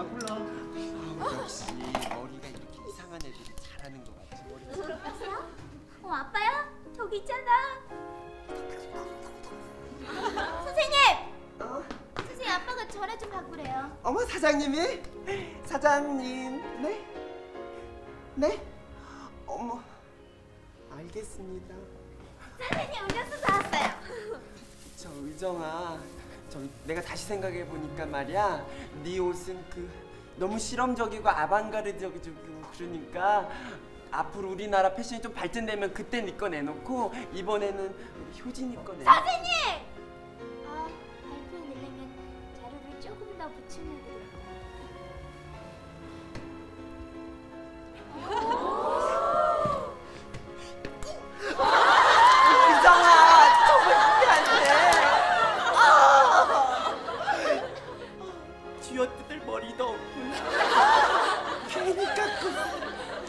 몰라. 역시 머리가 이렇게 이상한 애들이 잘하는 것 같아. 아빠요? 아빠요? 저기 있잖아. 선생님! 선생님 아빠가 전화 좀 바꾸래요. 어머 사장님이? 사장님 네? 네? 어머 알겠습니다. 선생님 음료수 사왔어요. 저 의정아, 내가 다시 생각해 보니까 말이야, 네 옷은 너무 실험적이고 아방가르드적이고 그러니까 앞으로 우리나라 패션이 좀 발전되면 그때 네 거 내놓고 이번에는 효진이 거 내. 선생님! 발표 내려면 자료를 조금 더 붙이면 되겠다. 의정아, 정말 이게 안 돼. 쥐어뜯을 머리도 없고 괜히 깎고.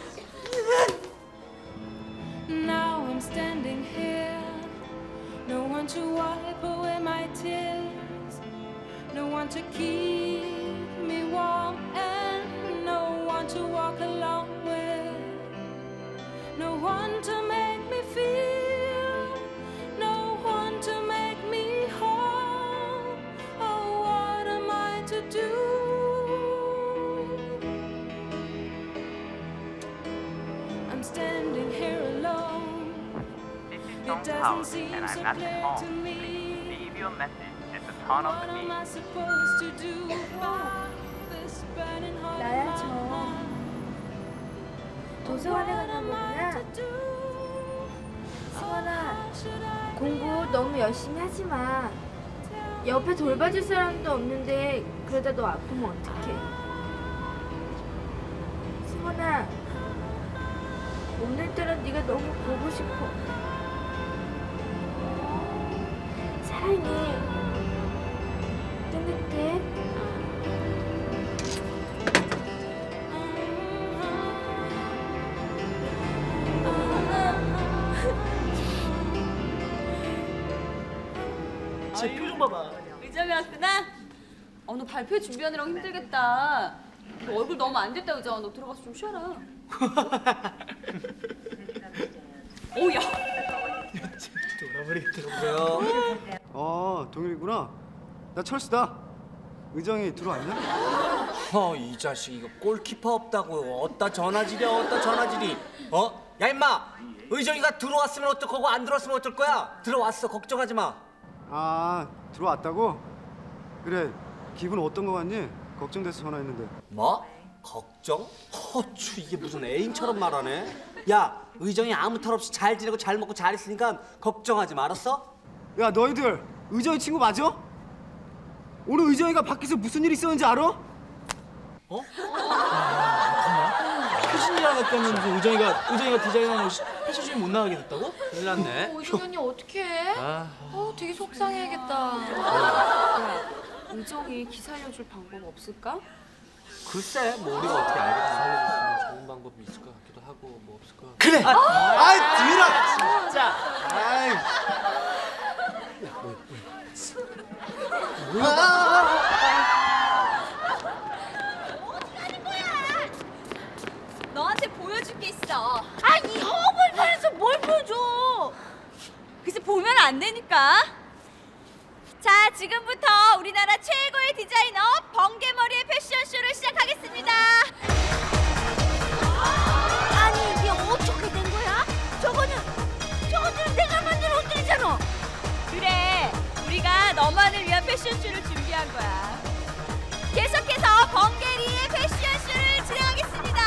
Now I'm standing here, no one to wipe away my tears, no one to keep me warm, and no one to walk along with, no one to make me feel, no one to make me whole. Oh, what am I to do? I'm standing here alone. It doesn't seem so clear to me. Leave your message at the turn of What the am beat. I supposed to do about this burning heart 나야, of 저. mine? 도서관에 What 가는 am I 거구나. to do? 수원아, Should I 공부 너무 열심히 하지 마. 옆에 돌봐줄 사람도 없는데 그러다 너 아프면 어떡해. 수원아, 오늘따라 네가 너무 보고 싶어. 사랑해. 끊을게. 제 표정 봐봐. 의정이 왔구나? 너 발표 준비하느라고 힘들겠다. 너 얼굴 너무 안 됐다, 의정아. 너 들어가서 좀 쉬어라. 오야. 돌아버리겠다. 동일이구나. 나 철수다. 의정이 들어왔냐? 이 자식 이거 골키퍼 없다고 어디다 전화질이. 야 임마, 의정이가 들어왔으면 어떡하고 안 들어왔으면 어쩔 거야? 들어왔어, 걱정하지 마. 들어왔다고? 그래, 기분 어떤 거 같니? 걱정돼서 전화했는데. 뭐? 걱정? 허추, 이게 무슨 애인처럼 말하네. 야, 의정이 아무 탈 없이 잘 지내고 잘 먹고 잘 있으니까 걱정하지 마, 알았어? 야, 너희들 의정이 친구 맞아? 오늘 의정이가 밖에서 무슨 일 있었는지 알아? 효진이랑 했다면 무슨 의정이가 디자인하는 패션쇼에 못 나가게 됐다고? 큰일 났네. 의정이 언니 어떡해? 되게 속상해야겠다. 야, 의정이 기 살려줄 방법 없을까? 글쎄, 뭐 우리가 어떻게 알겠지. 살려줄 수 있는 좋은 방법이 있을 것 같기도 하고 뭐 없을까. 그래! 들어! 진짜. 너한테 보여줄 게 있어. 이 허물판에서 뭘 보여줘? 글쎄 보면 안 되니까. 자, 지금부터 우리나라 최고의 디자이너 번개머리의 패션쇼를 시작하겠습니다. 아니 이게 어떻게 된 거야? 저거는 내가 만든 옷들이잖아. 그래, 우리가 너만을 위한 패션쇼를 준비한 거야. 계속해서 번개리의 패션쇼를 진행하겠습니다.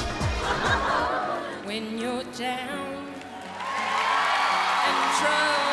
when you're down and trouble?